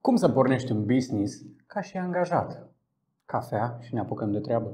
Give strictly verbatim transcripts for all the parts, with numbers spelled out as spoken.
Cum să pornești un business ca și angajat? Cafea și ne apucăm de treabă.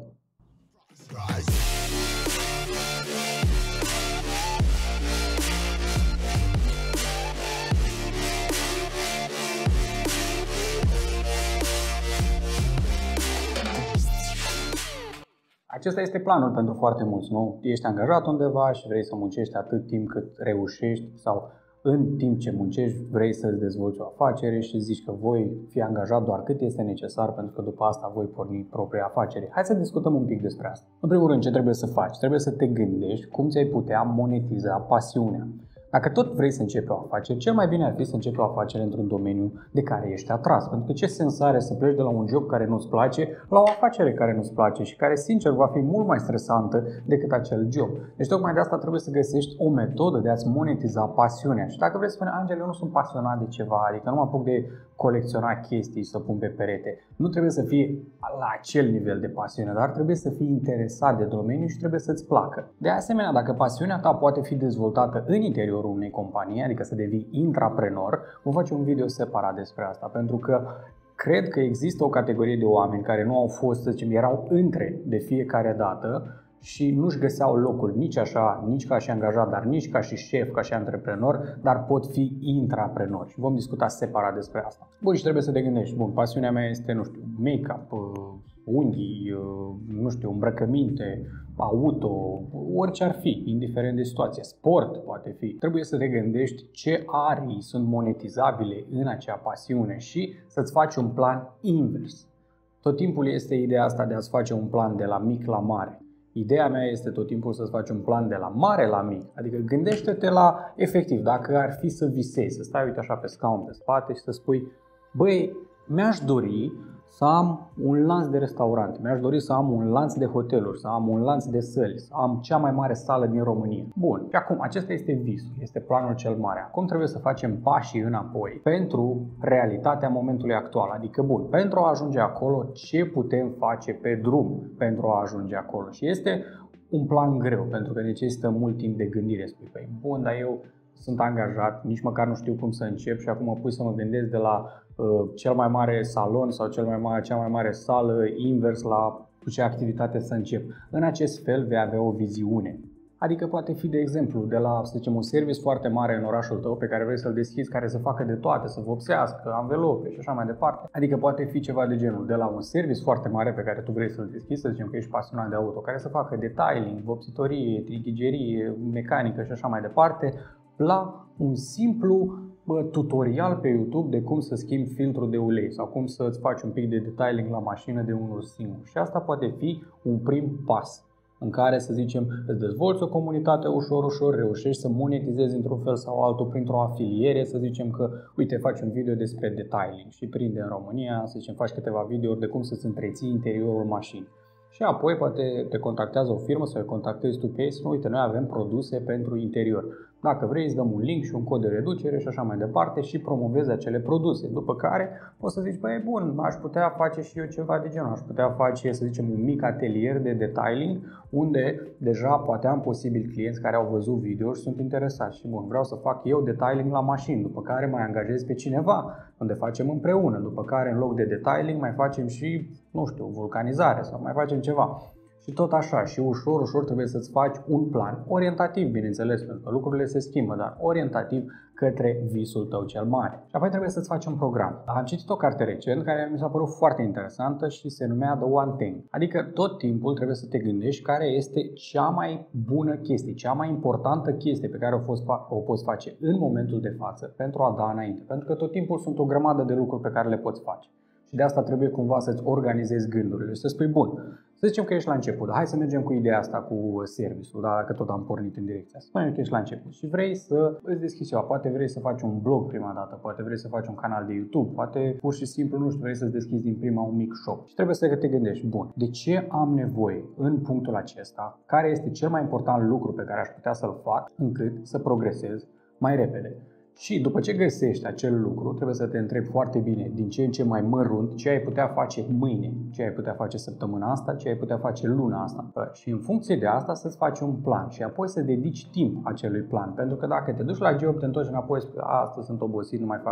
Acesta este planul pentru foarte mulți, nu? Ești angajat undeva și vrei să muncești atât timp cât reușești sau în timp ce muncești vrei să-ți dezvolți o afacere și zici că voi fi angajat doar cât este necesar pentru că după asta voi porni propria afacere. Hai să discutăm un pic despre asta. În primul rând, ce trebuie să faci? Trebuie să te gândești cum ți-ai putea monetiza pasiunea. Dacă tot vrei să începi o afacere, cel mai bine ar fi să începi o afacere într-un domeniu de care ești atras. Pentru că ce sens are să pleci de la un job care nu-ți place la o afacere care nu-ți place și care, sincer, va fi mult mai stresantă decât acel job. Deci tocmai de asta trebuie să găsești o metodă de a-ți monetiza pasiunea. Și dacă vrei să spui, Angel, eu nu sunt pasionat de ceva, adică nu mă apuc de colecționa chestii să pun pe perete. Nu trebuie să fii la acel nivel de pasiune, dar trebuie să fii interesat de domeniu și trebuie să-ți placă. De asemenea, dacă pasiunea ta poate fi dezvoltată în interiorul unei companii, adică să devii intraprenor, vom face un video separat despre asta, pentru că cred că există o categorie de oameni care nu au fost, să zicem, erau între de fiecare dată și nu-și găseau locul nici așa, nici ca și angajat, dar nici ca și șef, ca și antreprenor, dar pot fi intraprenori. Și vom discuta separat despre asta. Bun, și trebuie să te gândești, bun, pasiunea mea este, nu știu, make-up, unghii, nu știu, îmbrăcăminte, auto, orice ar fi, indiferent de situație, sport poate fi. Trebuie să te gândești ce arii sunt monetizabile în acea pasiune și să-ți faci un plan invers. Tot timpul este ideea asta de a-ți face un plan de la mic la mare. Ideea mea este tot timpul să-ți faci un plan de la mare la mic. Adică gândește-te la, efectiv, dacă ar fi să visezi, să stai uite așa pe scaun pe spate și să spui, băi, mi-aș dori să am un lanț de restaurante, mi-aș dori să am un lanț de hoteluri, să am un lanț de săli, să am cea mai mare sală din România. Bun, și acum acesta este visul, este planul cel mare. Acum trebuie să facem pașii înapoi pentru realitatea momentului actual. Adică, bun, pentru a ajunge acolo, ce putem face pe drum pentru a ajunge acolo? Și este un plan greu, pentru că necesită mult timp de gândire. Spui, păi, bun, dar eu sunt angajat, nici măcar nu știu cum să încep și acum mă pui să mă gândesc de la uh, cel mai mare salon sau cel mai mare, cea mai mare sală invers la cu ce activitate să încep. În acest fel vei avea o viziune. Adică poate fi, de exemplu, de la, să zicem, un service foarte mare în orașul tău pe care vrei să-l deschizi, care să facă de toate, să vopsească, anvelope și așa mai departe. Adică poate fi ceva de genul, de la un service foarte mare pe care tu vrei să-l deschizi, să zicem că ești pasionat de auto, care să facă detailing, vopsitorie, trighigerie, mecanică și așa mai departe, la un simplu bă, tutorial pe YouTube de cum să schimbi filtrul de ulei sau cum să-ți faci un pic de detailing la mașină de unul singur. Și asta poate fi un prim pas în care, să zicem, îți dezvolți o comunitate ușor, ușor, reușești să monetizezi într-un fel sau altul printr-o afiliere, să zicem că, uite, faci un video despre detailing și prinde în România, să zicem, faci câteva videouri de cum să-ți întreții interiorul mașinii. Și apoi poate te contactează o firmă sau îi contactezi tu pe ei, spune, uite, noi avem produse pentru interior. Dacă vrei, îți dăm un link și un cod de reducere și așa mai departe și promovezi acele produse. După care poți să zici, băi, bun, aș putea face și eu ceva de genul. Aș putea face, să zicem, un mic atelier de detailing unde deja poate am posibil clienți care au văzut video și sunt interesați. Și bun, vreau să fac eu detailing la mașini, după care mai angajez pe cineva, unde facem împreună. După care, în loc de detailing, mai facem și, nu știu, vulcanizare sau mai facem ceva. Și tot așa, și ușor, ușor trebuie să-ți faci un plan, orientativ, bineînțeles, pentru că lucrurile se schimbă, dar orientativ către visul tău cel mare. Și apoi trebuie să-ți faci un program. Am citit o carte recent care mi s-a părut foarte interesantă și se numea The One Thing. Adică tot timpul trebuie să te gândești care este cea mai bună chestie, cea mai importantă chestie pe care o poți, o poți face în momentul de față pentru a da înainte. Pentru că tot timpul sunt o grămadă de lucruri pe care le poți face. Și de asta trebuie cumva să-ți organizezi gândurile și să spui, bun, să zicem că ești la început, hai să mergem cu ideea asta cu serviciul, dacă tot am pornit în direcția asta. Spune că ești la început și vrei să îți deschizi ceva, poate vrei să faci un blog prima dată, poate vrei să faci un canal de YouTube, poate pur și simplu, nu știu, vrei să-ți deschizi din prima un mic shop. Și trebuie să te gândești, bun, de ce am nevoie în punctul acesta, care este cel mai important lucru pe care aș putea să-l fac încât să progresez mai repede. Și după ce găsești acel lucru, trebuie să te întrebi foarte bine din ce în ce mai mărunt ce ai putea face mâine, ce ai putea face săptămâna asta, ce ai putea face luna asta. Și în funcție de asta să-ți faci un plan și apoi să dedici timp acelui plan. Pentru că dacă te duci la job, te întorci înapoi și spui, astăzi sunt obosit, nu mai fac nimic.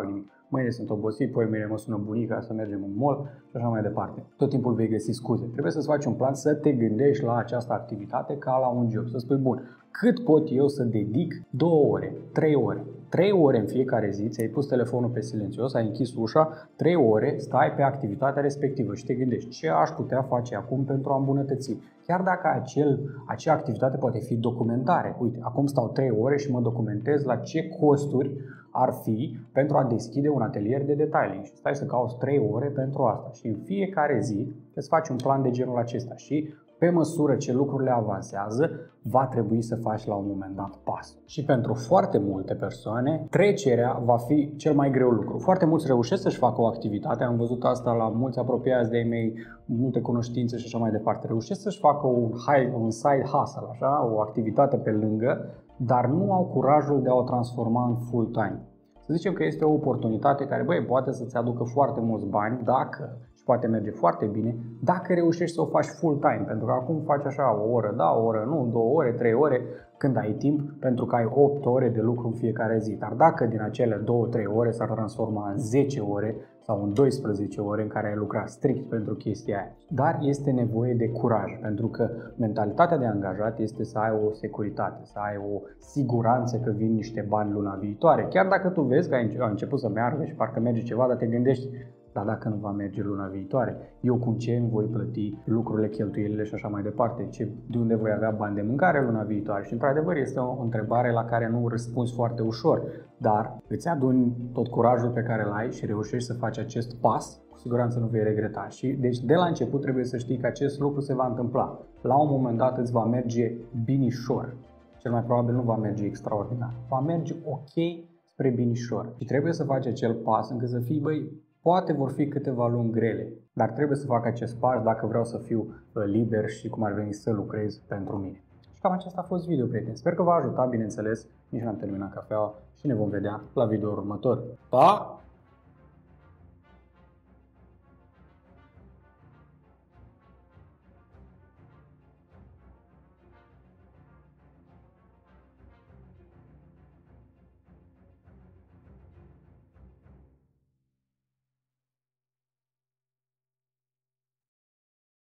mâine sunt obosit, poi mâine mă sună bunica să mergem în mall și așa mai departe. Tot timpul vei găsi scuze. Trebuie să-ți faci un plan, să te gândești la această activitate ca la un job. Să spui, bun, cât pot eu să dedic două ore, trei ore, trei ore în fiecare zi, ți-ai pus telefonul pe silențios, ai închis ușa, trei ore stai pe activitatea respectivă și te gândești ce aș putea face acum pentru a îmbunătăți. Chiar dacă acel, acea activitate poate fi documentare. Uite, acum stau trei ore și mă documentez la ce costuri ar fi pentru a deschide un atelier de detailing și stai să cauți trei ore pentru asta. Și în fiecare zi îți faci un plan de genul acesta și pe măsură ce lucrurile avansează, va trebui să faci la un moment dat pasul. Și pentru foarte multe persoane, trecerea va fi cel mai greu lucru. Foarte mulți reușesc să-și facă o activitate, am văzut asta la mulți apropiați de ei mei, multe cunoștințe și așa mai departe. Reușesc să-și facă un, high, un side hustle, așa, o activitate pe lângă, dar nu au curajul de a o transforma în full-time. Să zicem că este o oportunitate care, băi, poate să-ți aducă foarte mulți bani dacă, și poate merge foarte bine, dacă reușești să o faci full-time. Pentru că acum faci așa o oră, da, o oră nu, două ore, trei ore, când ai timp, pentru că ai opt ore de lucru în fiecare zi. Dar dacă din acele două trei ore s-ar transforma în zece ore sau în doisprezece ore în care ai lucrat strict pentru chestia aia. Dar este nevoie de curaj, pentru că mentalitatea de angajat este să ai o securitate, să ai o siguranță că vin niște bani luna viitoare. Chiar dacă tu vezi că a început să meargă și parcă merge ceva, dar te gândești, dar dacă nu va merge luna viitoare, eu cu ce îmi voi plăti lucrurile, cheltuielile și așa mai departe, ce, de unde voi avea bani de mâncare luna viitoare? Și într-adevăr este o întrebare la care nu răspunzi foarte ușor, dar îți aduni tot curajul pe care îl ai și reușești să faci acest pas, cu siguranță nu vei regreta. Și deci de la început trebuie să știi că acest lucru se va întâmpla. La un moment dat îți va merge binișor. Cel mai probabil nu va merge extraordinar. Va merge ok spre binișor. Și trebuie să faci acel pas încât să fii, băi, poate vor fi câteva luni grele, dar trebuie să fac acest pas dacă vreau să fiu liber și cum ar veni să lucrez pentru mine. Și cam acesta a fost video, prieteni. Sper că v-a ajutat, bineînțeles, nici n-am terminat cafeaua și ne vom vedea la video următor. Pa!